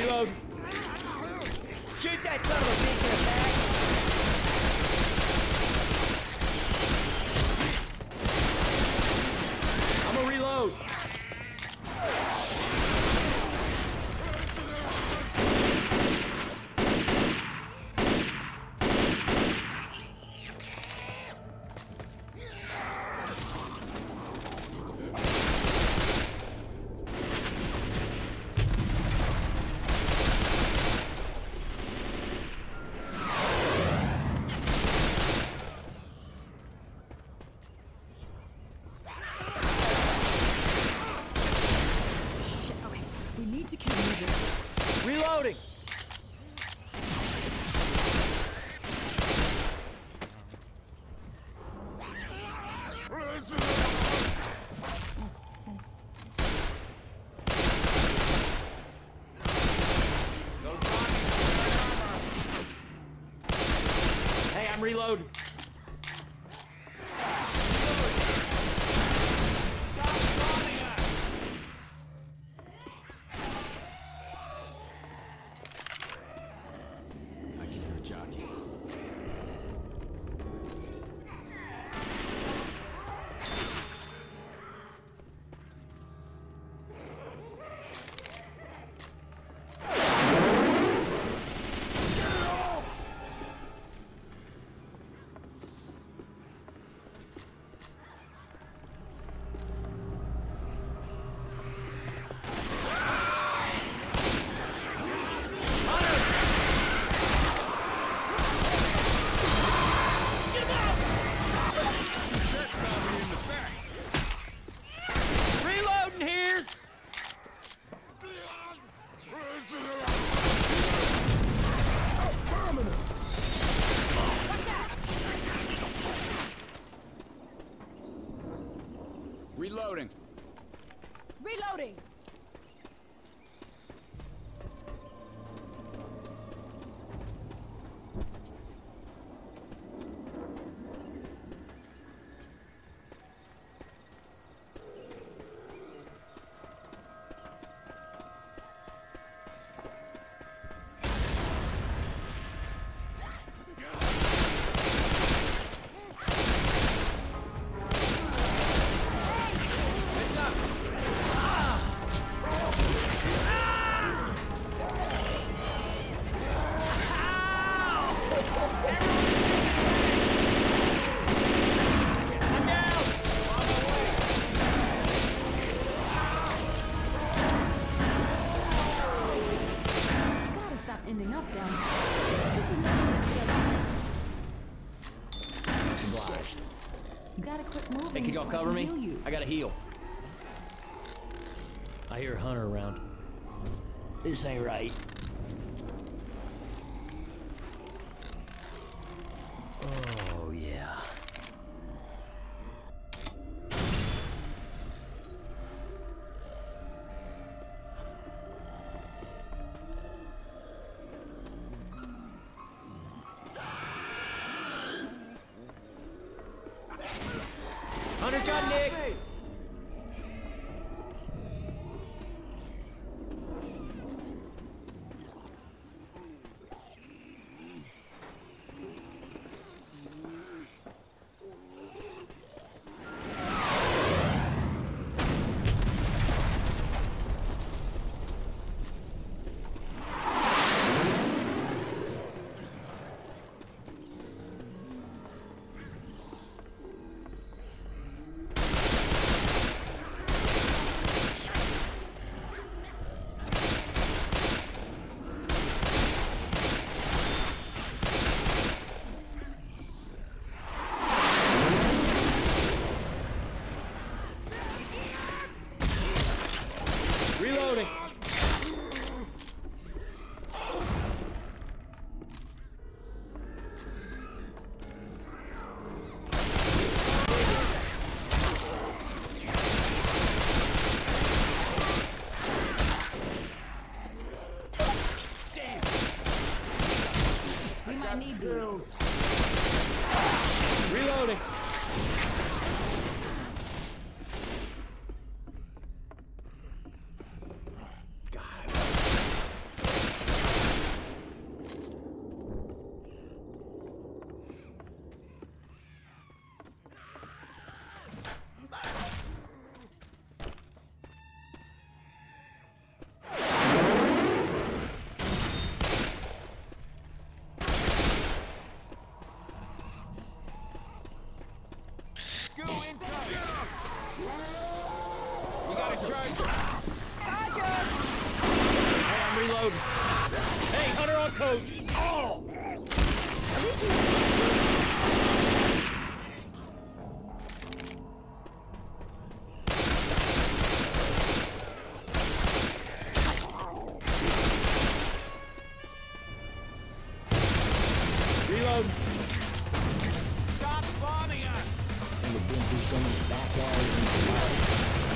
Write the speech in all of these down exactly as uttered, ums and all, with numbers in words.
Reload. Shoot that son of a bitch in the back. I'm gonna reload. Reloading! Hey, I'm reloading. Reloading. Reloading. Ending up down here. This is not going to stay alive. Obliged. You gotta quit moving. Hey, can y'all so cover I me? can heal you. I gotta heal. I hear Hunter around. This ain't right. Oh, yeah. Hunter's got Nick! Reloading! Damn! We might need these. Reloading! Reload! Oh! Reload! Stop bombing us! And we've been through so many back alleys and survived.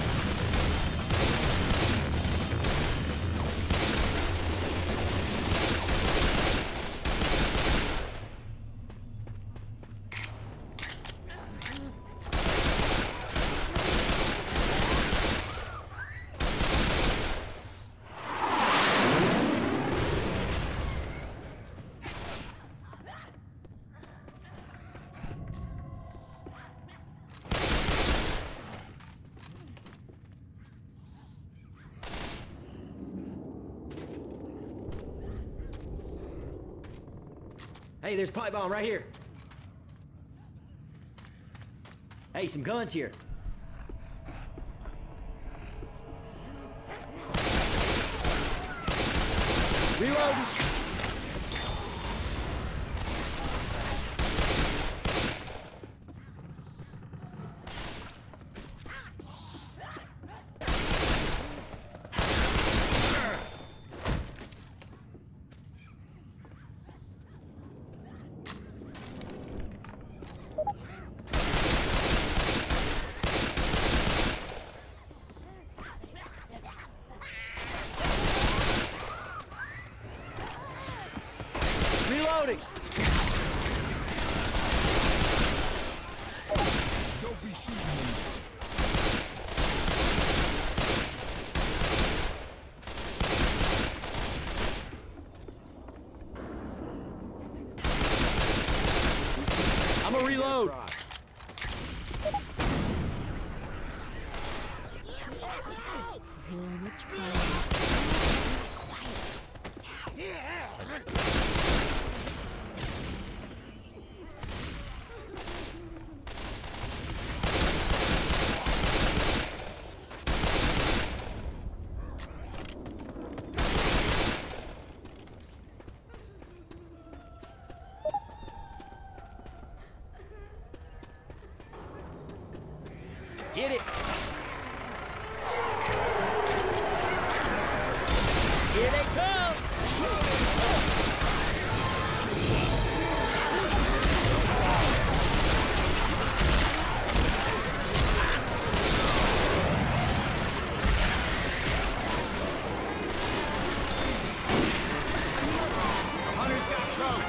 Hey, there's a pipe bomb right here. Hey, some guns here. Reload! Reloading! Don't be shooting me. I'm a reload! Get it! Here they come! Hunter's got drone!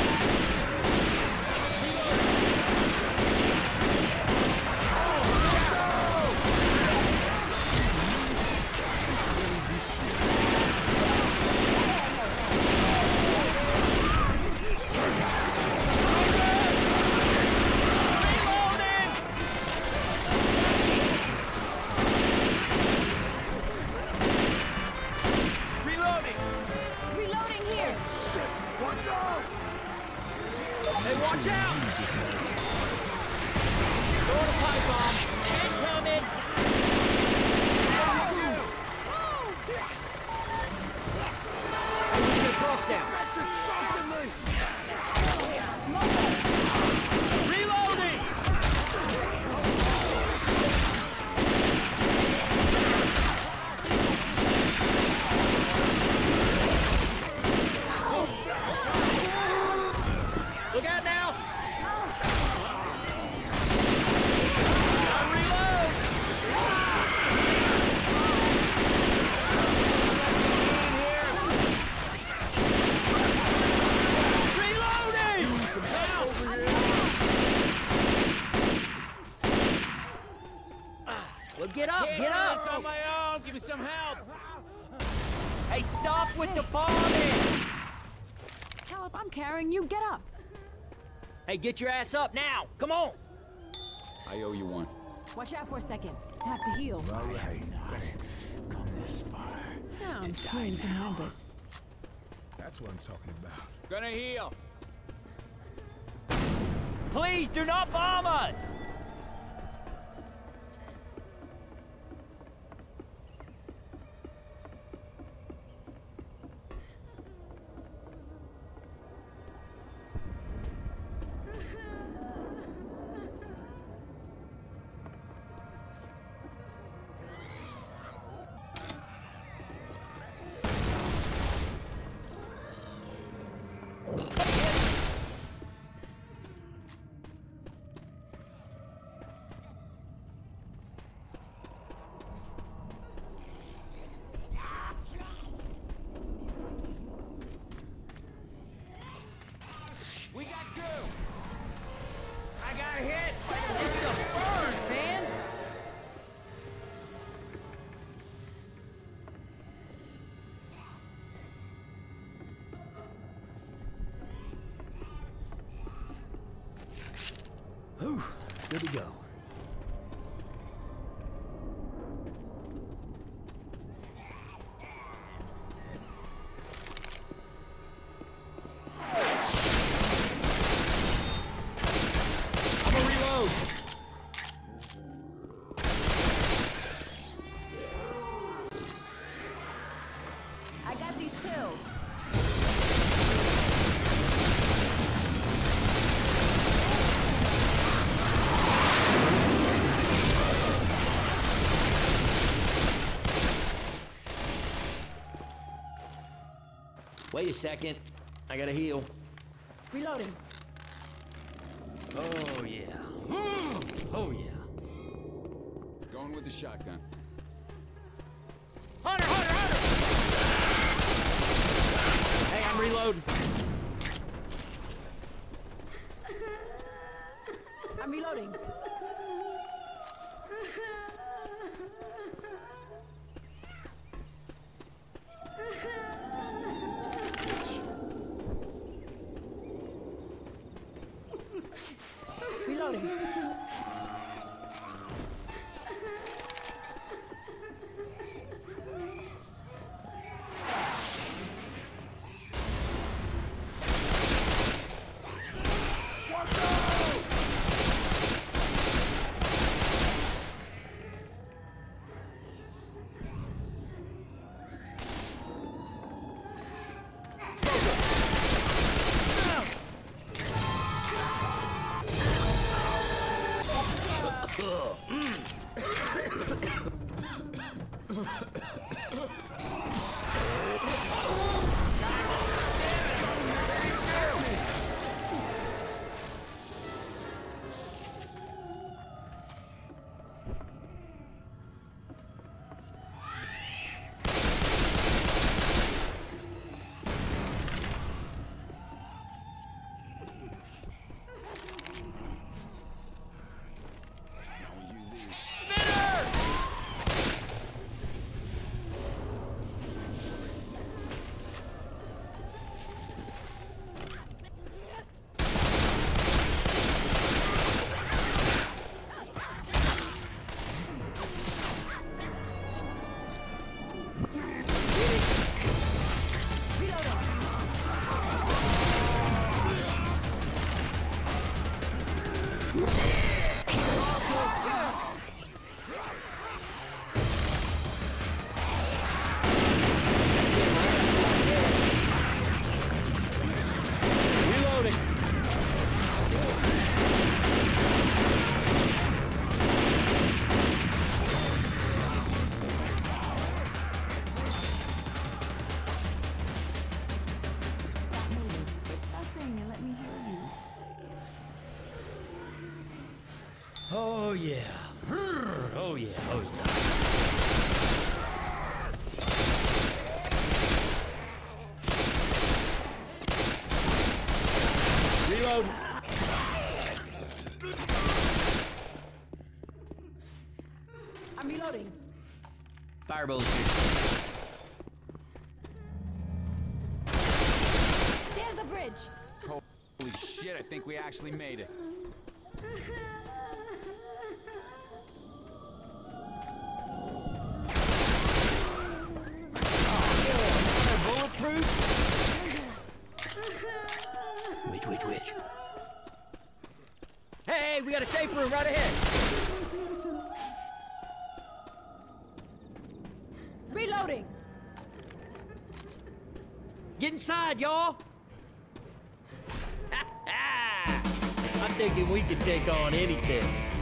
Reloading here. Watch out! Hey, watch out! Throw the pipe bomb! Incoming! Hey, we need a cross down! That's exhausting me! Reloading! Look out now! Gotta reload! Reloading! Well, get up, get up! On my own, give me some help. Hey, stop with the bombing! Caleb, I'm carrying you. Get up. Hey, get your ass up now! Come on! I owe you one. Watch out for a second. Have to heal. All right, thanks. Come this far. Sounds pretty tremendous. That's what I'm talking about. Gonna heal. Please do not bomb us! Good to go. I'm gonna reload. I got these pills. Wait a second. I gotta heal. Reloading. Oh, yeah. Oh, yeah. Going with the shotgun. Hunter, Hunter, Hunter! Hey, I'm reloading. I'm reloading. Reloading. Stop moving. Quit fussing and let me heal you. Oh, yeah. Oh, yeah. Oh, yeah. Reload. I'm reloading. Fire bullets here. There's the bridge. Holy shit, I think we actually made it. Bulletproof? Which, which, which? Hey, we got a safe room right ahead. Reloading. Get inside, y'all! I'm thinking we can take on anything.